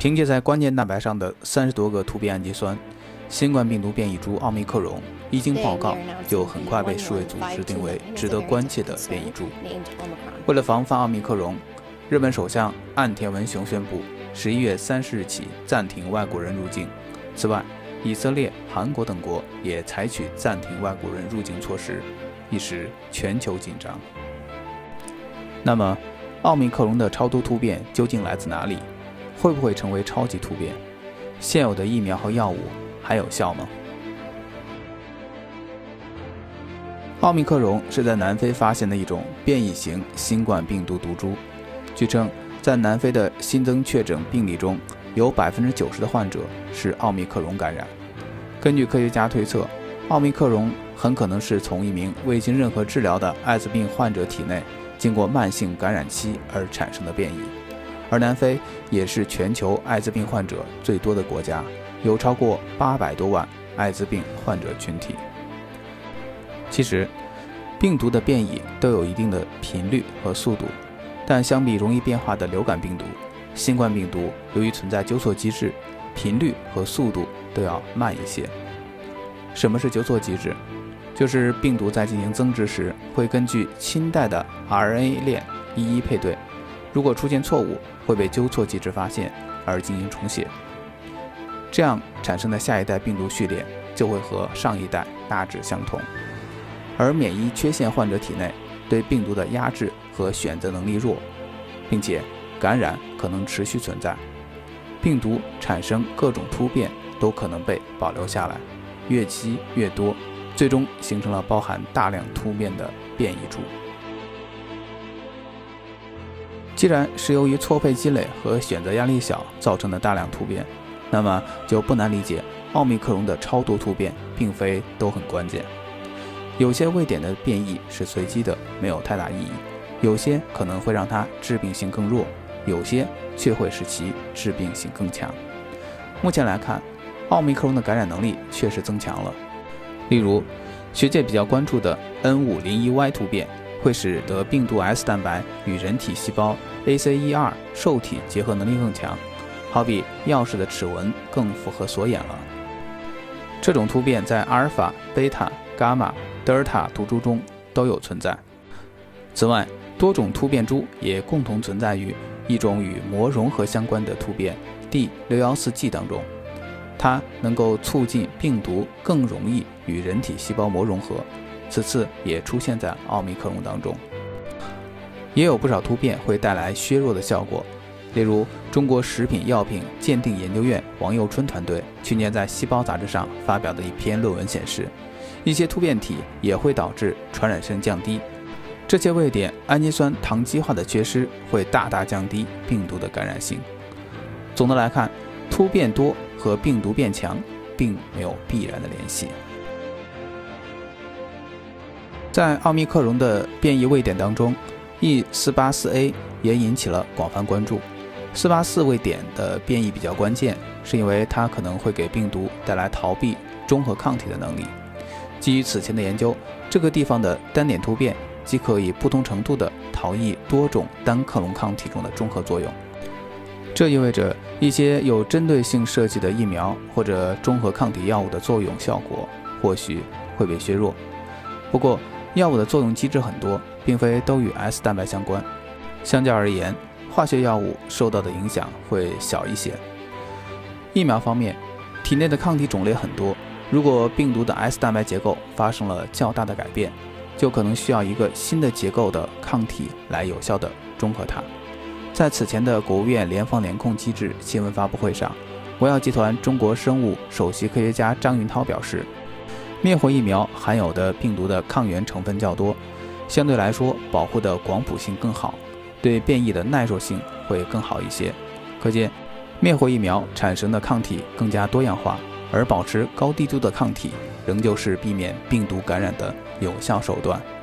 凭借在关键蛋白上的30多个突变氨基酸，新冠病毒变异株奥密克戎一经报告，就很快被世卫组织定为值得关切的变异株。为了防范奥密克戎，日本首相岸田文雄宣布11月30日起暂停外国人入境。此外，以色列、韩国等国也采取暂停外国人入境措施，一时全球紧张。那么，奥密克戎的超多突变究竟来自哪里？会不会成为超级突变？现有的疫苗和药物还有效吗？奥密克戎是在南非发现的一种变异型新冠病毒毒株。据称，在南非的新增确诊病例中，有90%的患者是奥密克戎感染。根据科学家推测，奥密克戎很可能是从一名未经任何治疗的艾滋病患者体内经过慢性感染期而产生的变异。而南非也是全球艾滋病患者最多的国家，有超过800多万艾滋病患者群体。其实，病毒的变异都有一定的频率和速度，但相比容易变化的流感病毒，新冠病毒由于存在纠错机制，频率和速度都要慢一些。什么是纠错机制？就是病毒在进行增殖时，会根据亲带的 RNA 链一一配对，如果出现错误，会被纠错机制发现而进行重写，这样产生的下一代病毒序列就会和上一代大致相同。而免疫缺陷患者体内对病毒的压制和选择能力弱，并且感染可能持续存在，病毒产生各种突变都可能被保留下来，越积越多，最终形成了包含大量突变的变异株。既然是由于错配积累和选择压力小造成的大量突变，那么就不难理解奥密克戎的超多突变并非都很关键。有些位点的变异是随机的，没有太大意义；有些可能会让它致病性更弱，有些却会使其致病性更强。目前来看，奥密克戎的感染能力确实增强了。例如，学界比较关注的 N501Y 突变会使得病毒 S 蛋白与人体细胞 ACE2 受体结合能力更强，好比钥匙的齿纹更符合锁眼了。这种突变在阿尔法、贝塔、伽马、德尔塔毒株中都有存在。此外，多种突变株也共同存在于一种与膜融合相关的突变 D614G 当中，它能够促进病毒更容易与人体细胞膜融合，此次也出现在奥密克戎当中。也有不少突变会带来削弱的效果，例如中国食品药品鉴定研究院王佑春团队去年在《细胞》杂志上发表的一篇论文显示，一些突变体也会导致传染性降低，这些位点氨基酸糖基化的缺失会大大降低病毒的感染性。总的来看，突变多和病毒变强并没有必然的联系。在奥密克戎的变异位点当中， E484A 也引起了广泛关注。484位点的变异比较关键，是因为它可能会给病毒带来逃避中和抗体的能力。基于此前的研究，这个地方的单点突变即可以不同程度地逃逸多种单克隆抗体中的中和作用。这意味着一些有针对性设计的疫苗或者中和抗体药物的作用效果或许会被削弱。不过，药物的作用机制很多，并非都与 S 蛋白相关。相较而言，化学药物受到的影响会小一些。疫苗方面，体内的抗体种类很多，如果病毒的 S 蛋白结构发生了较大的改变，就可能需要一个新的结构的抗体来有效地中和它。在此前的国务院联防联控机制新闻发布会上，国药集团中国生物首席科学家张云涛表示，灭活疫苗含有的病毒的抗原成分较多，相对来说保护的广谱性更好，对变异的耐受性会更好一些。可见，灭活疫苗产生的抗体更加多样化，而保持高滴度的抗体仍旧是避免病毒感染的有效手段。